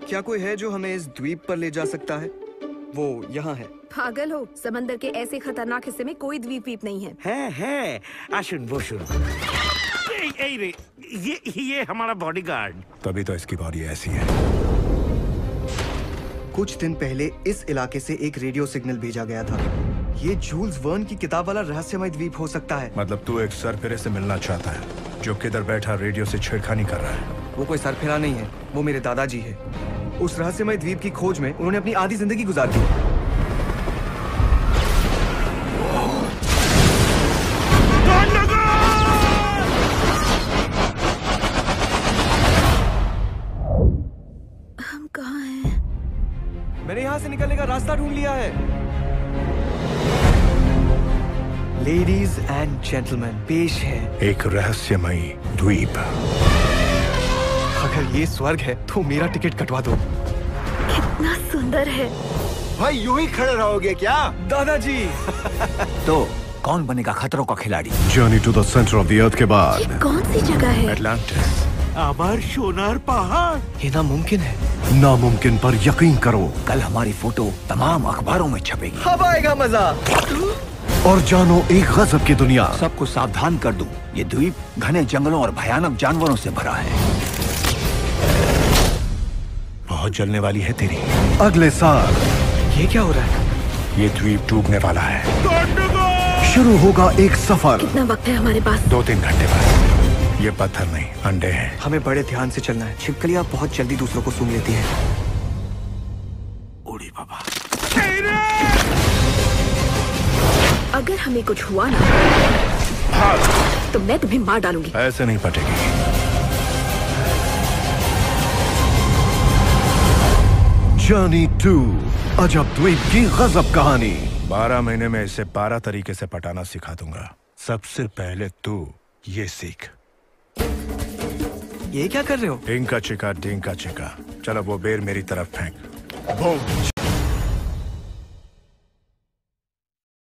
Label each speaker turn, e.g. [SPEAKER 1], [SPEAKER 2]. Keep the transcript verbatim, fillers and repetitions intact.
[SPEAKER 1] क्या कोई है जो हमें इस द्वीप पर ले जा सकता है? वो यहाँ है।
[SPEAKER 2] पागल हो, समंदर के ऐसे खतरनाक हिस्से में कोई द्वीप वीप नहीं है।
[SPEAKER 3] है है आशुन बोशुन। ए, ए, रे, ये ये हमारा बॉडीगार्ड।
[SPEAKER 4] तभी तो इसकी बॉडी ऐसी है।
[SPEAKER 1] कुछ दिन पहले इस इलाके से एक रेडियो सिग्नल भेजा गया था। ये जूल्स वर्न की किताब वाला रहस्यमय द्वीप हो सकता है।
[SPEAKER 4] मतलब तू एक सरफिरे से मिलना चाहता है जो किधर बैठा रेडियो से छेड़खानी कर रहा है।
[SPEAKER 1] वो कोई सरफिरा नहीं है, वो मेरे दादाजी है। उस रहस्यमय द्वीप की खोज में उन्होंने अपनी आधी जिंदगी गुजार दी।
[SPEAKER 2] हम कहाँ हैं?
[SPEAKER 1] मैंने यहाँ से निकलने का रास्ता ढूंढ लिया है। लेडीज एंड जेंटलमैन, पेश है
[SPEAKER 4] एक रहस्यमयी द्वीप।
[SPEAKER 1] अगर ये स्वर्ग है तो मेरा टिकट कटवा दो।
[SPEAKER 2] कितना सुंदर है।
[SPEAKER 5] भाई यूं ही खड़े रहोगे क्या?
[SPEAKER 1] दादाजी।
[SPEAKER 5] तो कौन बनेगा खतरों का खिलाड़ी?
[SPEAKER 4] Journey to the center of the earth के बाद
[SPEAKER 2] ये कौन सी जगह है?
[SPEAKER 4] एटलांटिस।
[SPEAKER 3] आबार सोनार पहाड़।
[SPEAKER 1] ये नामुमकिन है।
[SPEAKER 4] नामुमकिन पर यकीन करो।
[SPEAKER 5] कल हमारी फोटो तमाम अखबारों में छपेगी।
[SPEAKER 1] अब आएगा मजा।
[SPEAKER 4] और जानो एक गजब की दुनिया।
[SPEAKER 5] सबको सावधान कर दूं, ये द्वीप घने जंगलों और भयानक जानवरों से भरा है।
[SPEAKER 4] बहुत जलने वाली है तेरी। अगले साल
[SPEAKER 1] ये क्या हो रहा है?
[SPEAKER 4] ये द्वीप डूबने वाला है। शुरू होगा एक सफर।
[SPEAKER 2] कितना वक्त है हमारे पास?
[SPEAKER 4] दो तीन घंटे बाद। ये पत्थर नहीं, अंडे हैं।
[SPEAKER 1] हमें बड़े ध्यान से चलना है। छिपकलियां बहुत जल्दी दूसरों को सूंघ लेती हैं।
[SPEAKER 3] उड़ी बाबा।
[SPEAKER 2] अगर हमें कुछ हुआ ना तो मैं तुम्हें मार डालूंगी।
[SPEAKER 4] ऐसे नहीं पटेगी। जर्नी टू, अजब द्वीप की गजब कहानी। बारह महीने में इसे बारह तरीके से पटाना सिखा दूंगा। सबसे पहले तू ये सीख।
[SPEAKER 1] ये क्या कर रहे हो?
[SPEAKER 4] टिंका चिका टिंका चिका। चलो वो बेर मेरी तरफ फेंक। बूम।